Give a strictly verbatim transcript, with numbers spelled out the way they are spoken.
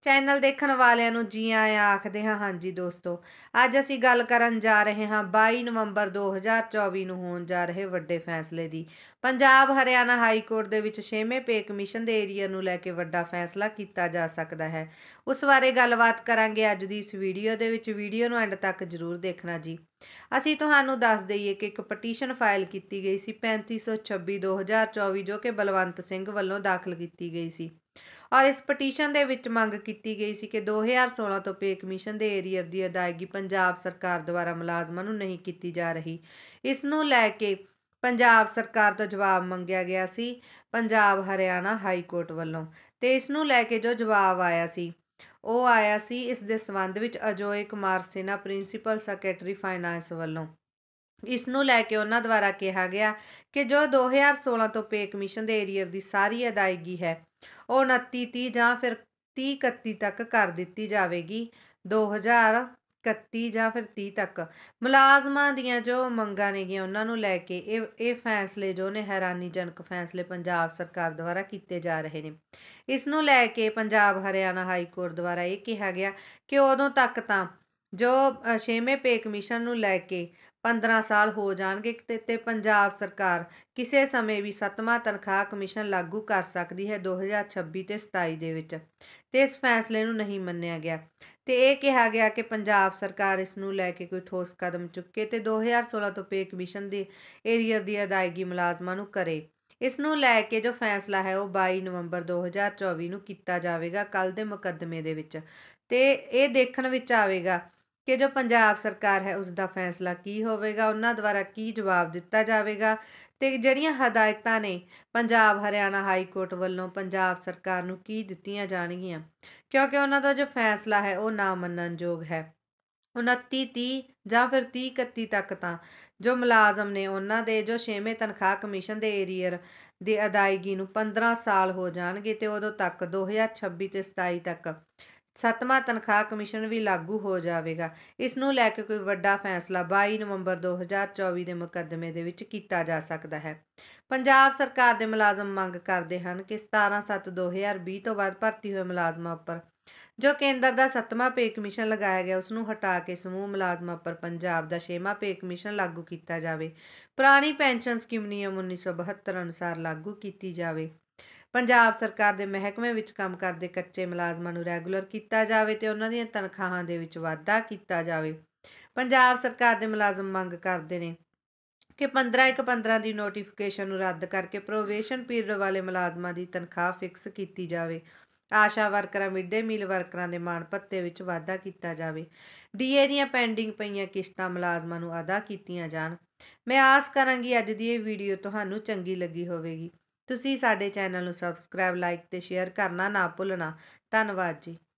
Channel ਦੇਖਣ ਵਾਲਿਆਂ ਨੂੰ ਜੀ ਆਇਆਂ ਆਖਦੇ ਹਾਂ। ਹਾਂਜੀ ਦੋਸਤੋ, ਅੱਜ ਅਸੀਂ ਗੱਲ ਕਰਨ ਜਾ ਰਹੇ ਹਾਂ ਬਾਈ ਨਵੰਬਰ ਦੋ ਹਜ਼ਾਰ ਚੌਵੀ ਨੂੰ ਹੋਣ ਜਾ ਰਹੇ ਵੱਡੇ ਫੈਸਲੇ ਦੀ। ਪੰਜਾਬ ਹਰਿਆਣਾ ਹਾਈ ਕੋਰਟ ਦੇ ਵਿੱਚ ਛੇਵੇਂ ਪੇ ਕਮਿਸ਼ਨ ਦੇ ਏਰੀਅਰ ਨੂੰ ਲੈ ਕੇ ਵੱਡਾ ਫੈਸਲਾ ਕੀਤਾ ਜਾ ਸਕਦਾ ਹੈ। ਉਸ ਬਾਰੇ ਗੱਲਬਾਤ ਕਰਾਂਗੇ ਅੱਜ ਦੀ ਇਸ ਵੀਡੀਓ ਦੇ ਵਿੱਚ। ਵੀਡੀਓ ਨੂੰ ਐਂਡ ਤੱਕ ਜ਼ਰੂਰ ਦੇਖਣਾ ਜੀ। ਅਸੀਂ ਤੁਹਾਨੂੰ ਦੱਸ ਦਈਏ ਕਿ ਇੱਕ ਪਟੀਸ਼ਨ ਫਾਈਲ ਕੀਤੀ ਗਈ ਸੀ ਪੈਂਤੀ ਸੌ ਛੱਬੀ ਦੋ ਹਜ਼ਾਰ ਚੌਵੀ, ਜੋ ਕਿ ਬਲਵੰਤ ਸਿੰਘ ਵੱਲੋਂ ਦਾਖਲ ਕੀਤੀ ਗਈ ਸੀ। ਔਰ ਇਸ ਪਟੀਸ਼ਨ ਦੇ ਵਿੱਚ ਮੰਗ ਕੀਤੀ ਗਈ ਸੀ ਕਿ ਦੋ ਹਜ਼ਾਰ ਸੋਲਾਂ ਤੋਂ ਪੇ ਕਮਿਸ਼ਨ ਦੇ ਏਰੀਅਰ ਦੀ ਅਦਾਇਗੀ ਪੰਜਾਬ ਸਰਕਾਰ ਦੁਆਰਾ ਮੁਲਾਜ਼ਮਾਂ ਨੂੰ ਨਹੀਂ ਕੀਤੀ ਜਾ ਰਹੀ। ਇਸ ਨੂੰ ਲੈ ਕੇ ਪੰਜਾਬ ਸਰਕਾਰ ਤੋਂ ਜਵਾਬ ਮੰਗਿਆ ਗਿਆ ਸੀ ਪੰਜਾਬ ਹਰਿਆਣਾ ਹਾਈ ਕੋਰਟ ਵੱਲੋਂ। ਤੇ ਇਸ ਨੂੰ ਲੈ ਕੇ ਜੋ ਜਵਾਬ ਆਇਆ ਸੀ ਉਹ ਆਇਆ ਸੀ ਇਸ ਦੇ ਸੰਬੰਧ ਵਿੱਚ Ajoy Kumar Sinha, principal secretary finance ਵੱਲੋਂ। ਇਸ ਨੂੰ ਲੈ ਕੇ ਉਹਨਾਂ ਦੁਆਰਾ ਕਿਹਾ ਗਿਆ ਕਿ ਜੋ ਦੋ ਹਜ਼ਾਰ ਸੋਲਾਂ ਤੋਂ ਪੇ ਕਮਿਸ਼ਨ ਦੇ ਏਰੀਅਰ ਦੀ ਸਾਰੀ ਅਦਾਇਗੀ ਹੈ ਉਹ ਉਨੱਤੀ ਤੀਹ ਜਾਂ ਫਿਰ ਤੀਹ ਇਕੱਤੀ ਤੱਕ ਕਰ ਦਿੱਤੀ ਜਾਵੇਗੀ। ਦੋ ਹਜ਼ਾਰ ਇਕੱਤੀ ਜਾਂ ਫਿਰ ਤੀਹ ਤੱਕ ਮੁਲਾਜ਼ਮਾਂ ਦੀਆਂ ਜੋ ਮੰਗਾਂ ਨੇਗੀਆਂ ਉਹਨਾਂ ਨੂੰ ਲੈ ਕੇ ਇਹ ਇਹ ਫੈਸਲੇ ਜੋ ਨੇ ਹੈਰਾਨੀਜਨਕ ਫੈਸਲੇ ਪੰਜਾਬ ਸਰਕਾਰ ਦੁਆਰਾ ਕੀਤੇ ਜਾ ਰਹੇ ਨੇ। ਇਸ ਨੂੰ ਲੈ ਕੇ ਪੰਜਾਬ ਹਰਿਆਣਾ ਹਾਈ ਕੋਰਟ ਦੁਆਰਾ ਇਹ ਕਿਹਾ ਗਿਆ ਕਿ ਉਦੋਂ ਤੱਕ ਤਾਂ ਜੋ ਛੇਵੇਂ ਪੇ ਕਮਿਸ਼ਨ ਨੂੰ ਲੈ ਕੇ ਪੰਦਰਾਂ ਸਾਲ ਹੋ ਜਾਣਗੇ ਤੇ, ਤੇ ਪੰਜਾਬ ਸਰਕਾਰ ਕਿਸੇ ਸਮੇਂ ਵੀ ਸੱਤਵਾਂ ਤਨਖਾਹ ਕਮਿਸ਼ਨ ਲਾਗੂ ਕਰ ਸਕਦੀ ਹੈ ਦੋ ਹਜ਼ਾਰ ਛੱਬੀ ਤੇ ਸਤਾਈ ਦੇ ਵਿੱਚ। ਤੇ ਇਸ ਫੈਸਲੇ ਨੂੰ ਨਹੀਂ ਮੰਨਿਆ ਗਿਆ ਤੇ ਇਹ ਕਿਹਾ ਗਿਆ ਕਿ ਪੰਜਾਬ ਸਰਕਾਰ ਇਸ ਨੂੰ ਲੈ ਕੇ ਕੋਈ ਠੋਸ ਕਦਮ ਚੁੱਕੇ ਤੇ ਦੋ ਹਜ਼ਾਰ ਸੋਲਾਂ ਤੋਂ ਪੇ ਕਮਿਸ਼ਨ ਦੇ ਏਰੀਅਰ ਦੀ ਅਦਾਇਗੀ ਮੁਲਾਜ਼ਮਾਂ ਨੂੰ ਕਰੇ। ਇਸ ਨੂੰ ਲੈ ਕੇ ਜੋ ਫੈਸਲਾ ਹੈ ਉਹ ਬਾਈ ਨਵੰਬਰ ਦੋ ਹਜ਼ਾਰ ਚੌਵੀ ਨੂੰ ਕੀਤਾ ਜਾਵੇਗਾ ਕੱਲ੍ਹ ਦੇ ਮੁਕੱਦਮੇ ਦੇ ਵਿੱਚ। ਤੇ ਇਹ ਦੇਖਣ ਵਿੱਚ ਆਵੇਗਾ ਕਿ ਜੋ ਪੰਜਾਬ ਸਰਕਾਰ ਹੈ ਉਸ ਦਾ ਫੈਸਲਾ ਕੀ ਹੋਵੇਗਾ, ਉਹਨਾਂ ਦੁਆਰਾ ਕੀ ਜਵਾਬ ਦਿੱਤਾ ਜਾਵੇਗਾ ਤੇ ਜਿਹੜੀਆਂ ਹਦਾਇਤਾਂ ਨੇ ਪੰਜਾਬ ਹਰਿਆਣਾ ਹਾਈ ਕੋਰਟ ਵੱਲੋਂ ਪੰਜਾਬ ਸਰਕਾਰ ਨੂੰ ਕੀ ਦਿੱਤੀਆਂ ਜਾਣਗੀਆਂ, ਕਿਉਂਕਿ ਉਹਨਾਂ ਦਾ ਜੋ ਫੈਸਲਾ ਹੈ ਉਹ ਨਾ ਮੰਨਣਯੋਗ ਹੈ। ਉਨੱਤੀ ਤੀਹ ਜਾਂ ਫਿਰ ਤੀਹ ਇਕੱਤੀ ਤੱਕ ਤਾਂ ਜੋ ਮੁਲਾਜ਼ਮ ਨੇ ਉਹਨਾਂ ਦੇ ਜੋ ਛੇਵੇਂ ਤਨਖਾਹ ਕਮਿਸ਼ਨ ਦੇ ਏਰੀਅਰ ਦੀ ਅਦਾਇਗੀ ਨੂੰ ਪੰਦਰਾਂ ਸਾਲ ਹੋ ਜਾਣਗੇ ਤੇ ਉਦੋਂ ਤੱਕ ਦੋ ਹਜ਼ਾਰ ਛੱਬੀ ਤੇ ਸਤਾਈ ਤੱਕ ਸੱਤਵਾਂ ਤਨਖਾਹ ਕਮਿਸ਼ਨ ਵੀ ਲਾਗੂ ਹੋ ਜਾਵੇਗਾ। ਇਸ ਨੂੰ ਲੈ ਕੇ ਕੋਈ ਵੱਡਾ ਫੈਸਲਾ ਬਾਈ ਨਵੰਬਰ ਦੋ ਹਜ਼ਾਰ ਚੌਵੀ ਦੇ ਮੁਕੱਦਮੇ ਦੇ ਵਿੱਚ ਕੀਤਾ ਜਾ ਸਕਦਾ ਹੈ। ਪੰਜਾਬ ਸਰਕਾਰ ਦੇ ਮੁਲਾਜ਼ਮ ਮੰਗ ਕਰਦੇ ਹਨ ਕਿ ਸਤਾਰਾਂ ਸੱਤ ਦੋ ਹਜ਼ਾਰ ਵੀਹ ਤੋਂ ਬਾਅਦ ਭਰਤੀ ਹੋਏ ਮੁਲਾਜ਼ਮਾਂ ਉੱਪਰ ਜੋ ਕੇਂਦਰ ਦਾ ਸੱਤਵਾਂ ਪੇ ਕਮਿਸ਼ਨ ਲਗਾਇਆ ਗਿਆ ਉਸ ਨੂੰ ਹਟਾ ਕੇ ਸਮੂਹ ਮੁਲਾਜ਼ਮਾਂ ਉੱਪਰ ਪੰਜਾਬ ਦਾ ਛੇਵਾਂ ਪੇ ਕਮਿਸ਼ਨ ਲਾਗੂ ਕੀਤਾ ਜਾਵੇ। ਪੁਰਾਣੀ ਪੈਨਸ਼ਨ ਸਕੀਮ ਨਿਯਮ ਉੱਨੀ ਸੌ ਬਹੱਤਰ ਅਨੁਸਾਰ ਲਾਗੂ ਕੀਤੀ ਜਾਵੇ। ਪੰਜਾਬ ਸਰਕਾਰ ਦੇ ਮਹਿਕਮੇ ਵਿੱਚ ਕੰਮ ਕਰਦੇ ਕੱਚੇ ਮੁਲਾਜ਼ਮਾਂ ਨੂੰ ਰੈਗੂਲਰ ਕੀਤਾ ਜਾਵੇ ਤੇ ਉਹਨਾਂ ਦੀਆਂ ਤਨਖਾਹਾਂ ਦੇ ਵਿੱਚ ਵਾਧਾ ਕੀਤਾ ਜਾਵੇ। ਪੰਜਾਬ ਸਰਕਾਰ ਦੇ ਮੁਲਾਜ਼ਮ ਮੰਗ ਕਰਦੇ ਨੇ ਕਿ ਪੰਦਰਾਂ ਇੱਕ ਪੰਦਰਾਂ ਦੀ ਨੋਟੀਫਿਕੇਸ਼ਨ ਨੂੰ ਰੱਦ ਕਰਕੇ ਪ੍ਰੋਬੇਸ਼ਨ ਪੀਰੀਅਡ ਵਾਲੇ ਮੁਲਾਜ਼ਮਾਂ ਦੀ ਤਨਖਾਹ ਫਿਕਸ ਕੀਤੀ ਜਾਵੇ। ਆਸ਼ਾ ਵਰਕਰਾਂ, ਮਿਡ ਡੇ ਮੀਲ ਵਰਕਰਾਂ ਦੇ ਮਾਣ ਭੱਤੇ ਵਿੱਚ ਵਾਧਾ ਕੀਤਾ ਜਾਵੇ। ਡੀਏ ਦੀਆਂ ਪੈਂਡਿੰਗ ਪਈਆਂ ਕਿਸ਼ਤਾਂ ਮੁਲਾਜ਼ਮਾਂ ਨੂੰ ਅਦਾ ਕੀਤੀਆਂ ਜਾਣ। ਮੈਂ ਆਸ ਕਰਾਂਗੀ ਅੱਜ ਦੀ ਇਹ ਵੀਡੀਓ ਤੁਹਾਨੂੰ ਚੰਗੀ ਲੱਗੀ ਹੋਵੇਗੀ। ਤੁਸੀਂ ਸਾਡੇ ਚੈਨਲ ਨੂੰ ਸਬਸਕ੍ਰਾਈਬ, ਲਾਈਕ ਤੇ ਸ਼ੇਅਰ ਕਰਨਾ ਨਾ ਭੁੱਲਣਾ। ਧੰਨਵਾਦ ਜੀ।